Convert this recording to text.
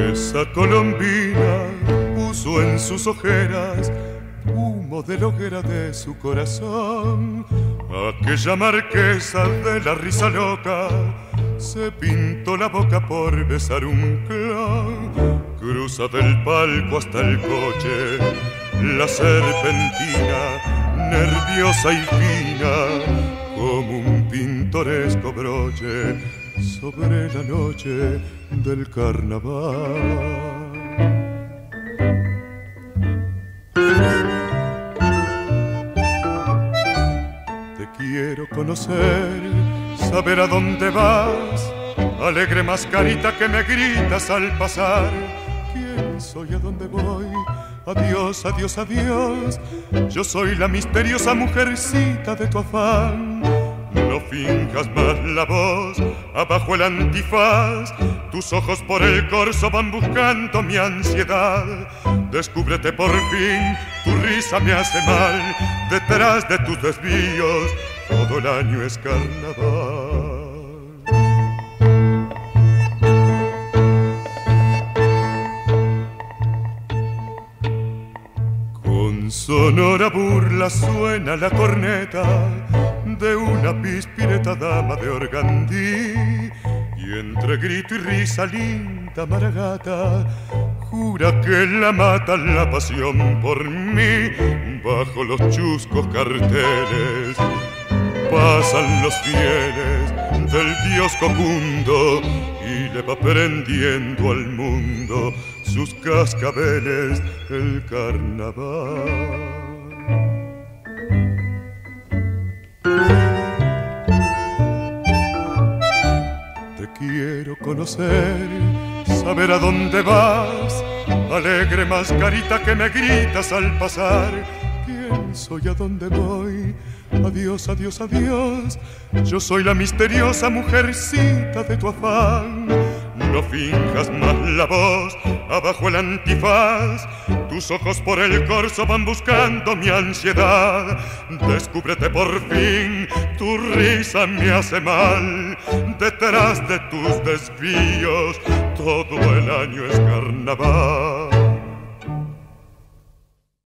Esa colombina puso en sus ojeras humo de la hoguera de su corazón. Aquella marquesa de la risa loca se pintó la boca por besar un clown. Cruza del palco hasta el coche la serpentina, nerviosa y fina como un pintoresco broche sobre la noche del carnaval. Te quiero conocer, saber a dónde vas, alegre mascarita que me gritas al pasar. ¿Quién soy, a dónde voy? Adiós, adiós, adiós. Yo soy la misteriosa mujercita de tu afán. No finjas más la voz, abajo el antifaz. Tus ojos por el corso van buscando mi ansiedad. Descúbrete por fin, tu risa me hace mal. Detrás de tus desvíos, todo el año es carnaval. Con sonora burla suena la corneta de una pispireta dama de organdí, y entre grito y risa linda maragata jura que la mata la pasión por mí. Bajo los chuscos carteles pasan los fieles del dios Cocundo y le va prendiendo al mundo sus cascabeles el carnaval. Quiero conocer, saber a dónde vas, alegre mascarita que me gritas al pasar. ¿Quién soy, a dónde voy? Adiós, adiós, adiós. Yo soy la misteriosa mujercita de tu afán. No finjas más la voz, abajo el antifaz. Tus ojos por el corso van buscando mi ansiedad. Descúbrete por fin, tu risa me hace mal. Detrás de tus desvíos, todo el año es carnaval.